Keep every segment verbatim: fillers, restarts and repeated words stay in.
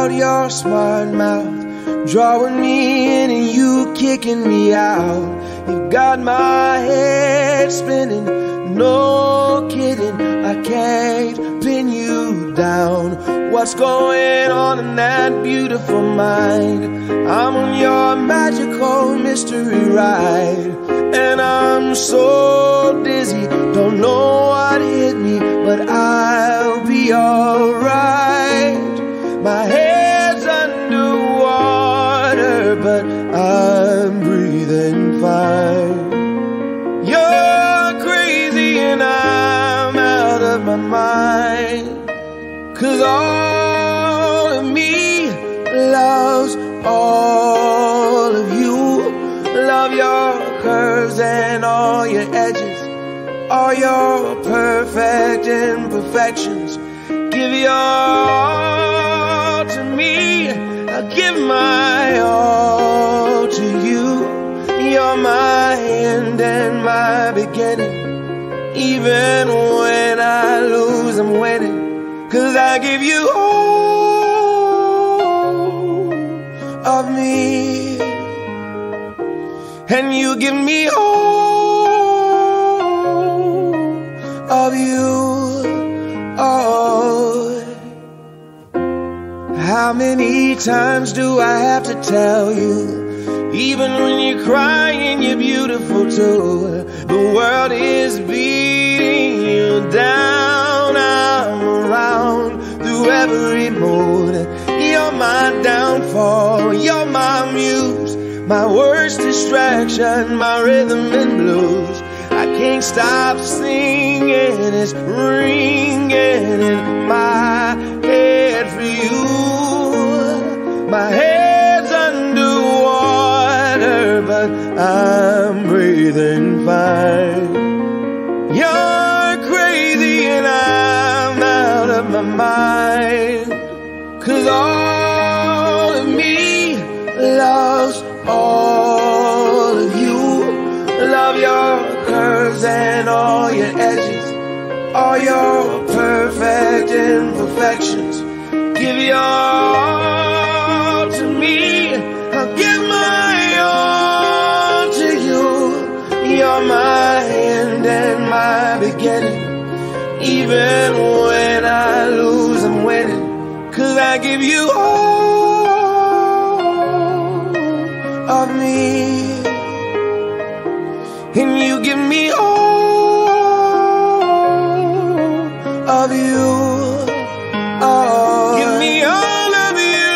out your smart mouth, drawing me in and you kicking me out. You got my head spinning, no kidding, I can't pin you down. What's going on in that beautiful mind? I'm on your magical mystery ride, and I'm so dizzy, don't know what hit me, but I'll be alright. My head's underwater, but I'm breathing fine. You're crazy and I'm out of my mind, 'cause all of me loves all of you. Love your curves and all your edges, all your perfect imperfections. Give your all to me, I'll give my all to you. You're my end and my beginning. Even when I lose, I'm winning, 'cause I give you all of me, and you give me all of you. Oh, how many times do I have to tell you? Even when you're crying, you're beautiful too. The world is beating you down. I'm around through every mood. You're my downfall, you're my muse, my worst distraction, my rhythm and blues. I can't stop singing, it's ringing in my head for you. My head's underwater, but I'm breathing fine. You're crazy and I'm out of my mind, 'cause all of me loves all of you. Love your curves and all your edges, all your perfect imperfections. Give your all to me, I'll give my all to you. You're my end and my beginning. Even when I lose, I'm winning, 'cause I give you all of me, and you give me all of you. Oh, give me all of you.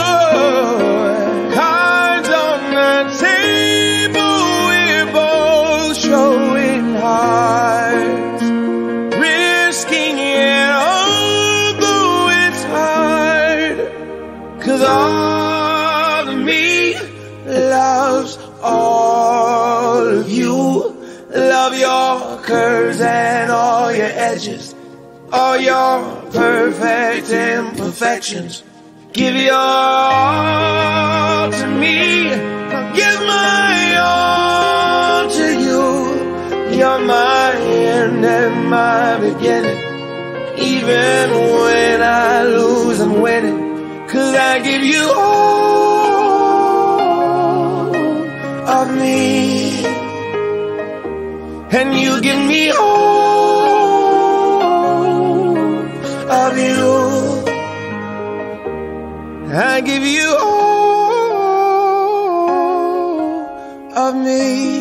Cards on the table, we're both showing hearts, risking it although it's hard, 'cause all of me loves all of you. Love your curves and all your edges, all your perfect imperfections. Give your all to me, I'll give my all to you. You're my end and my beginning. Even when I lose, I'm winning, 'cause I give you all of me, and you give me all of you. I give you all of me,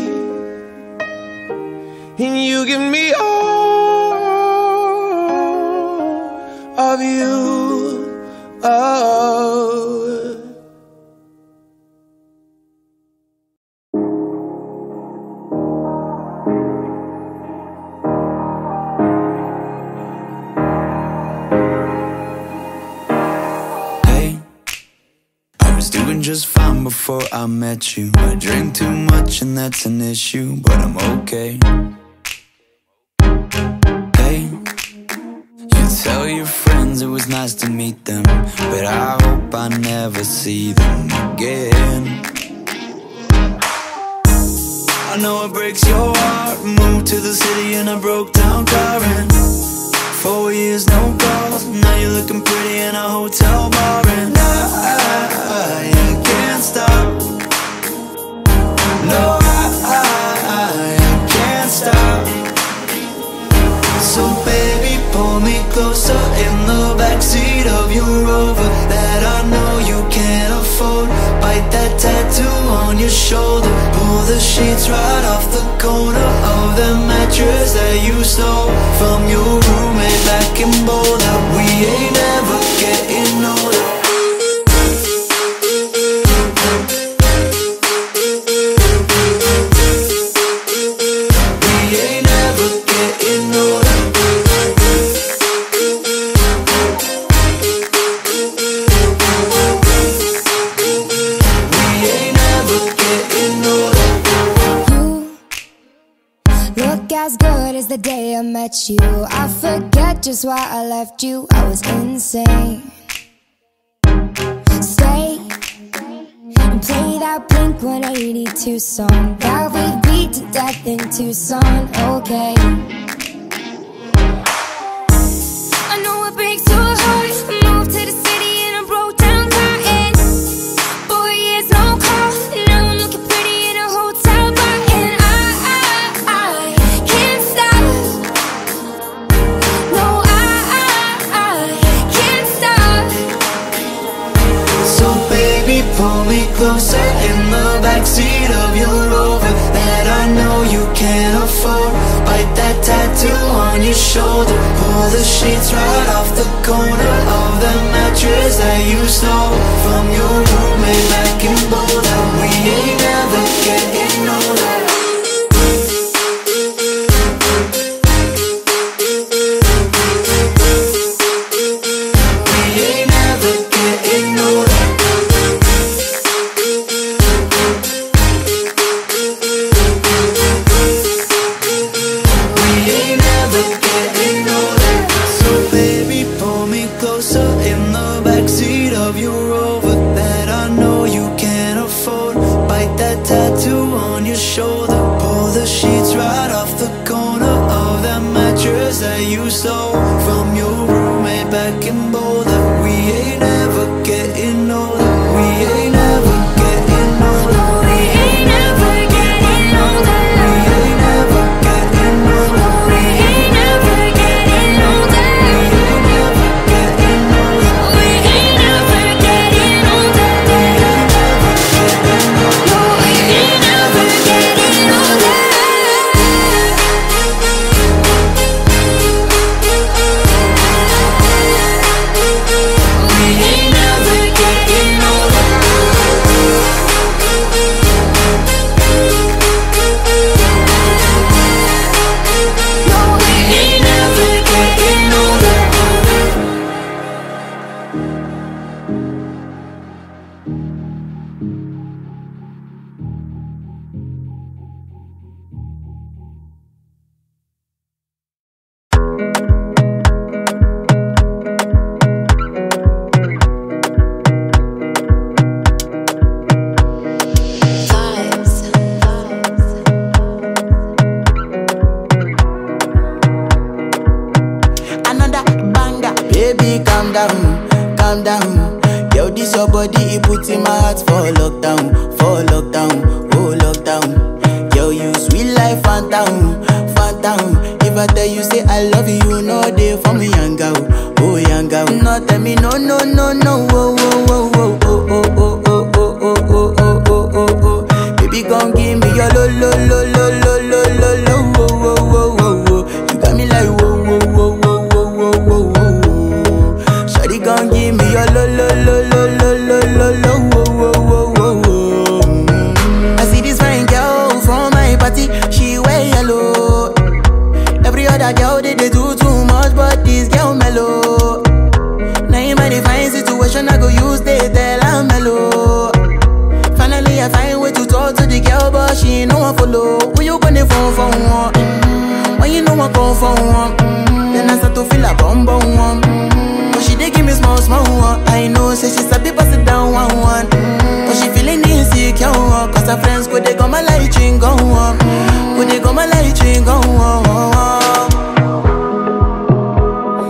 and you give me all of you. Oh. Just fine before I met you. I drink too much and that's an issue, but I'm okay. Hey, you tell your friends it was nice to meet them, but I hope I never see them again. I know it breaks your heart. Moved to the city in a broke down car and Four years, no calls. Now you're looking pretty in a hotel bar. And I, I, I can't stop. No, I, I, I can't stop. So baby, pull me closer in the backseat of your Rover that I know you can't afford. Bite that tattoo on your shoulder. Pull the sheets right off the corner of the mattress that you stole from your roommate back in Boulder. We ain't never getting older. We ain't never getting older. We ain't never getting older. You look as good as the day I met you. I forget just why I left you. I was insane. Stay and play that Blink one eighty-two song that we beat to death in Tucson. Okay, I know it breaks your heart. I moved to the city and I broke down crying. Four years, no call. Now I'm looking pretty in a hotel bar. And I, I, I can't stop. No, I, I, I can't stop. So baby, pull me closer in the backseat of your Rover that I know you can't afford. Bite that tattoo on your shoulder. Pull the sheets right off the corner of the mattress that you stole from your roommate back in Boulder. We ain't never getting older. We ain't never getting older. We ain't never getting older. So baby, pull me closer in the backseat of your Rover that I know you can't afford. Bite that tattoo on your shoulder. Pull the sheets right off the corner of that mattress that you stole from your roommate back in Boulder. We ain't never getting older. We ain't never getting older. We ain't never getting older. We ain't never getting older. We ain't never getting older. We ain't never getting older. We ain't never getting older. No, we ain't never getting older. We ain't never getting older. No, we Ain't never getting older. Another banger. Baby, calm down, calm down. Yo, this your body, it puts in my heart for lockdown, for lockdown, oh lockdown. Yo, you sweet life, phantom, phantom. If I tell you say I love you, you know they for me, young girl, oh young girl. No, tell me no, no, no, no, oh, oh, oh, oh, oh, oh, oh, oh, oh, oh, oh, oh, oh, oh, oh. Baby, come give me your lo, lo, lo, lo, lo, lo, lo, lo, oh, oh, oh, oh, oh. You got me like whoa, whoa, whoa, whoa, whoa, whoa, whoa, whoa. Shawty, come give me your lo, lo, lo, lo, lo, lo, lo, lo, oh, oh, oh, oh, oh. I see this fine girl from my party, she wear yellow. Every other girl they, they do too much, but this girl mellow. Now in my divine situation, I go use they tell I'm mellow. Finally, I find way to talk to the girl, but she ain't no one follow. Who you gonna phone for one? Mm-hmm. When you know I come for one, mm-hmm. Then I start to feel a bum bum one. Mm-hmm. But she dey give me small small one. I know, say she sabi pass it down one one. Mm-hmm. But she feeling insecure, cause her friends go they go my light ring go on. Go they go my light ring go on.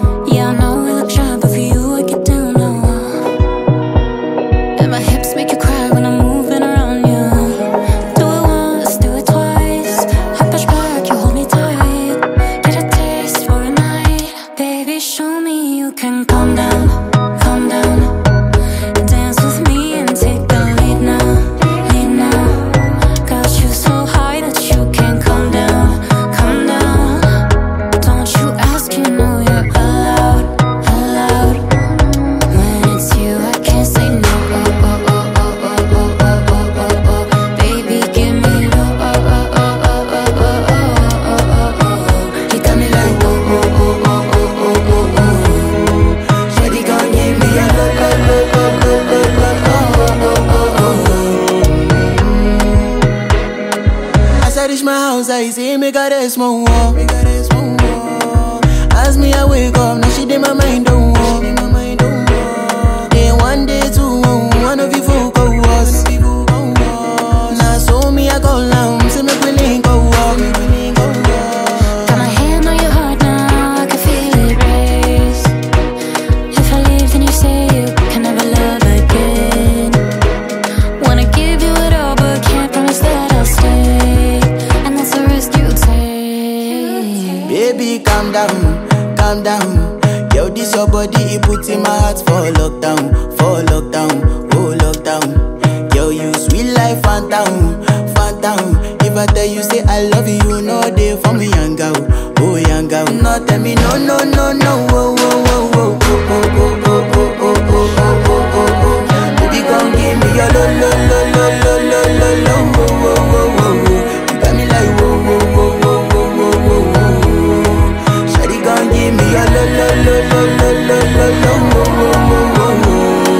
I reach my house, I see me got a small wall. Me got a small wall. As me I wake up, now she did my mind don't walk. Day one, day two, one of you folk go us. Now so me I go down, say me we link go walk. Got my hand on your heart now, I can feel it race. If I leave then you say you can never love again. Wanna give you it all but can't promise that I'll stay. And that's a risk you take. Baby, calm down, calm down. Yo, this your body, it puts in my heart for lockdown, for lockdown, oh lockdown. Yo, you sweet life, phantom, phantom. If I tell you say I love you, you know they for me, young girl, oh young girl. No, tell me no, no, no, no, oh, oh, oh, oh, oh, oh, oh, oh, oh, oh, oh, oh, oh. Baby, come give me your lo, lo, lo, lo, lo, lo, lo, lo, oh, oh, oh, oh. You got me like whoa, whoa, whoa, whoa, whoa, whoa, whoa. Shawty, come give me your lo, lo, lo, lo, lo, lo, lo, lo, oh, oh, oh, oh, oh.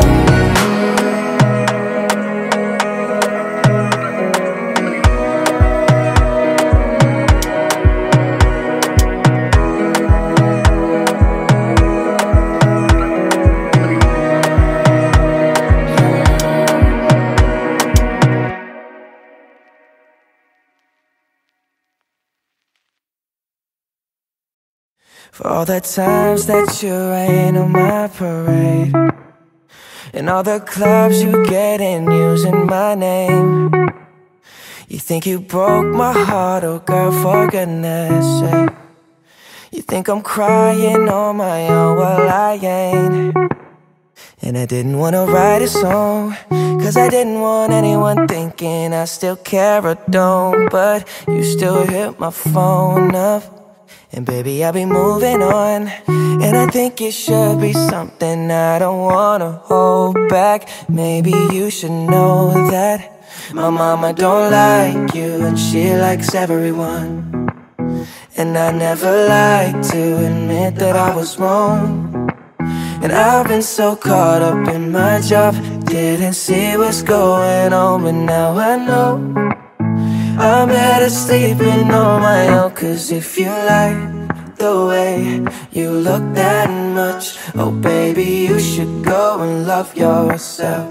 For all the times that you rain on my parade, and all the clubs you get in using my name. You think you broke my heart, oh girl, for goodness sake. You think I'm crying on my own, well I ain't. And I didn't wanna write a song, cause I didn't want anyone thinking I still care or don't. But you still hit my phone up, and baby, I'll be moving on. And I think it should be something I don't wanna hold back. Maybe you should know that my mama don't like you, and she likes everyone. And I never like to admit that I was wrong. And I've been so caught up in my job, didn't see what's going on. But now I know I'm better sleeping on my own. Cause if you like the way you look that much, oh baby, you should go and love yourself.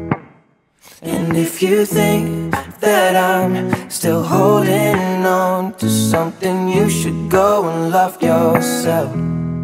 And if you think that I'm still holding on to something, you should go and love yourself.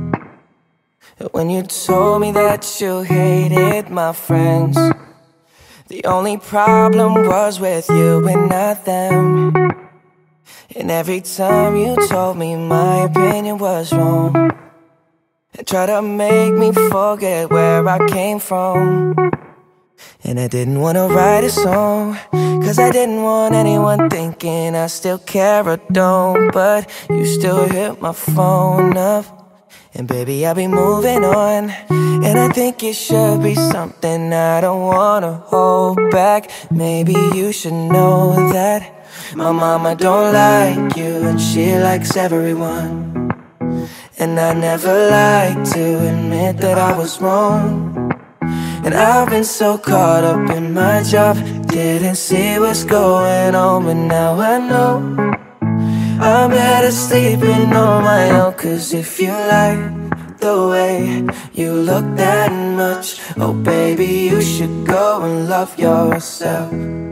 When you told me that you hated my friends, the only problem was with you and not them. And every time you told me my opinion was wrong, and tried to make me forget where I came from. And I didn't wanna write a song, cause I didn't want anyone thinking I still care or don't. But you still hit my phone up, and baby, I'll be moving on. And I think it should be something I don't wanna hold back. Maybe you should know that my mama don't like you, and she likes everyone. And I never like to admit that I was wrong. And I've been so caught up in my job, didn't see what's going on. But now I know I'm better sleeping on my own. Cause if you like the way you look that much, oh baby, you should go and love yourself.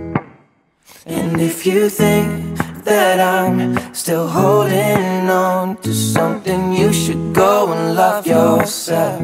And if you think that I'm still holding on to something, you should go and love yourself.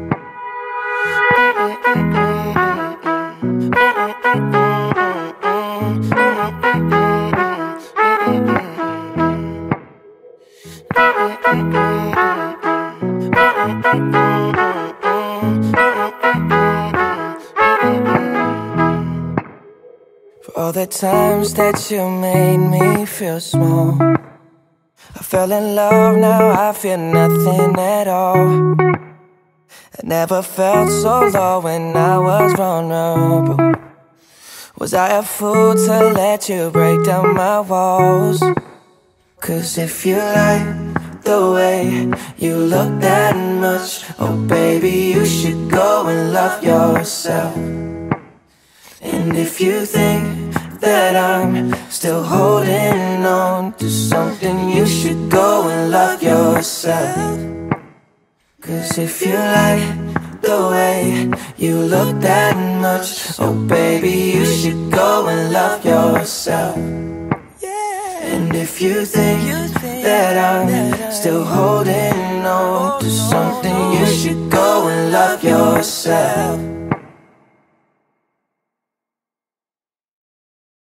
For all the times that you made me feel small, I fell in love, now I feel nothing at all. I never felt so low when I was vulnerable. Was I a fool to let you break down my walls? Cause if you like the way you look that much, oh baby, you should go and love yourself. And if you think that I'm still holding on to something, you should go and love yourself. Cause if you like the way you look that much, oh baby, you should go and love yourself. And if you think that I'm still holding on to something, you should go and love yourself.